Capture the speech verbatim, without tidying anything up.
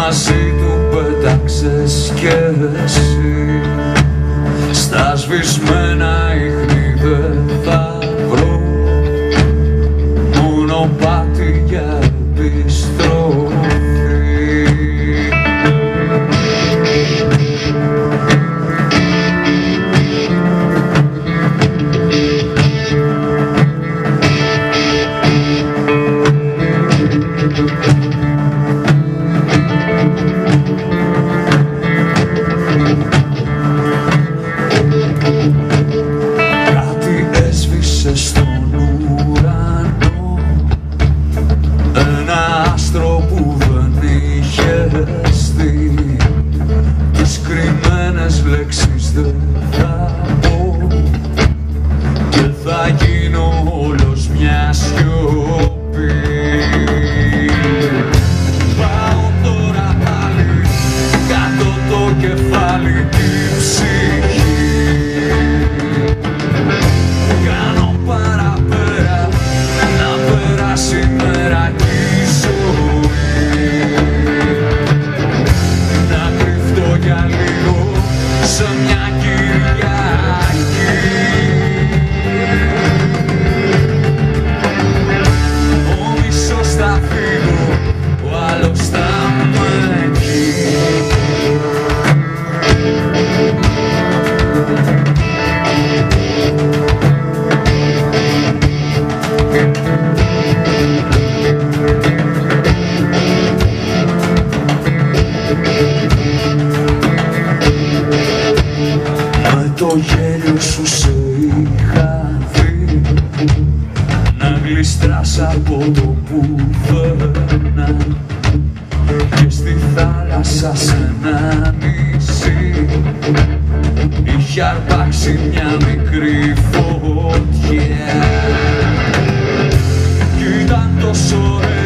μαζί του πέταξες κι εσύ. Στα σβησμένα ίχνη δεν θα βρω μονοπάτι για επιστροφή. Στον ουρανό ένα άστρο που δεν είχες δει, τις κρυμμένες λέξεις δεν θα πω και θα γίνω όλος μια σιωπή. Πάω τώρα πάλι κάτω το κεφάλι, τη ψυχή. Σήμερα κι η ζωή να κρυφτώ για λίγο σε μια Κυριακή. Ο μισός θα φύγω, ο άλλος θα με εκεί. Με το γέλιο σου σε είχα δει να γλιστράς από το πουθενά και στη θάλασσα σε ένα νησί είχε αρπάξει μια μικρή φωτιά κι ήταν τόσο